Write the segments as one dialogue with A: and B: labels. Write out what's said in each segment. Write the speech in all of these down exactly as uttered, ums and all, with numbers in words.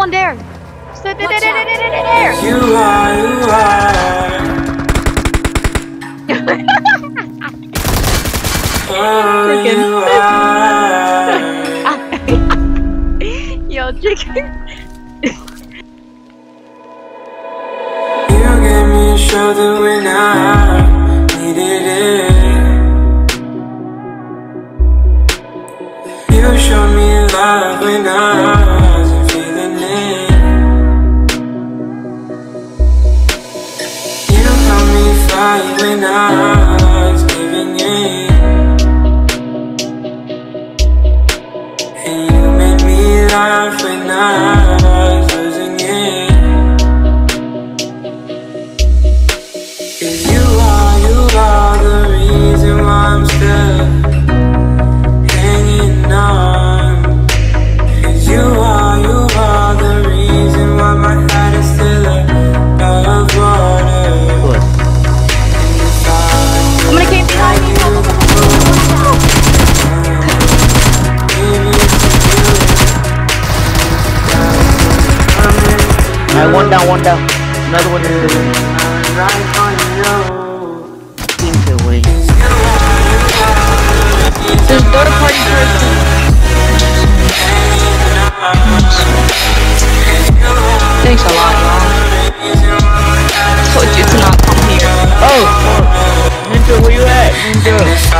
A: Someone there. There, there, there, there, there, there.
B: You are, you are. Oh, you are.
A: Yo, chicken.
B: You gave me a shoulder when I needed it. You showed me love when I wasn't feeling it. You helped me fight when I was giving in. And you made me laugh when I was losing it. Cause you are, you are the reason why I'm still hanging on. Cause you are, you are the reason why my head is still above water.
A: I'm gonna get behind you.
C: Alright, one down, one down. Another one is team to win.
A: There's third party person. Thanks a lot, y'all. Told you to not come here.
C: Oh, Ninja, where you at? Ninja.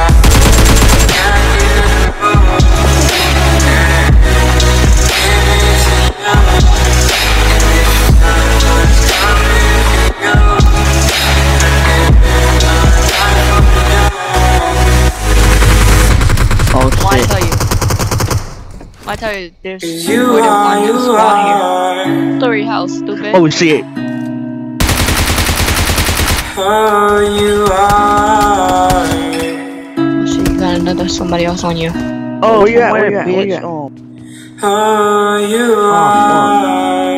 C: Oh shit.
A: Well, I tell you. I tell you, there's
B: You
A: more than
B: are,
A: one
B: you
A: spawn here.
B: are.
A: Story house, stupid.
C: Oh shit.
B: Oh, you are.
A: Oh shit, you got another somebody else on you.
C: Oh yeah,
D: where
C: where,
D: you at, where you
C: bitch?
D: at?
C: Oh.
B: Oh, you are.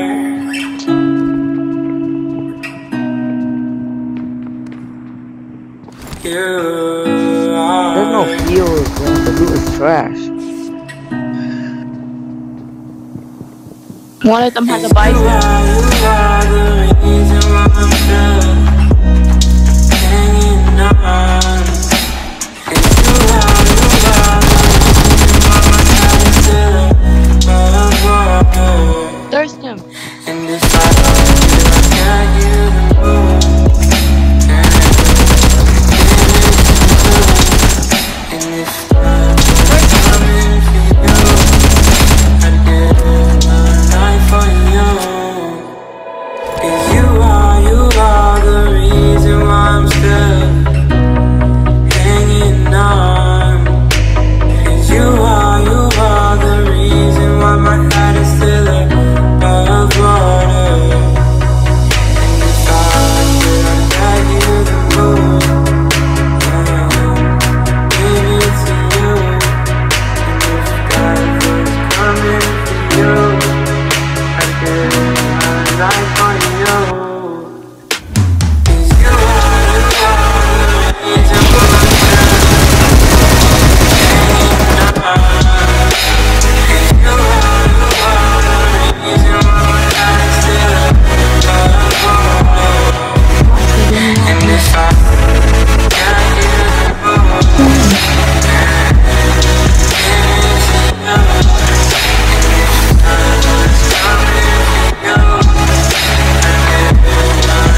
B: You are.
C: There's no field, bro. The loot is trash.
A: One of them has a
B: You
A: bike.
B: are, you are the reason why I'm still hanging on. Cause you are, you are the reason why my head is still above water.
A: Thirst him.
B: And if I don't feel like I you the moon, and and if I'm coming for you, I'd give my life for you. Cause you are, you are the reason why I'm still hanging on. Cause you are, you are the reason why my head is still above water. And if I could get you the moon, give it to you. And if God was coming for you, I'd give my life for you. Cause you are, you are the reason why I'm still hanging on. Cause you are, you are the reason why my head is still above water. And if I got you the moon,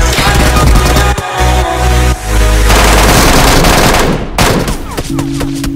B: give it to you.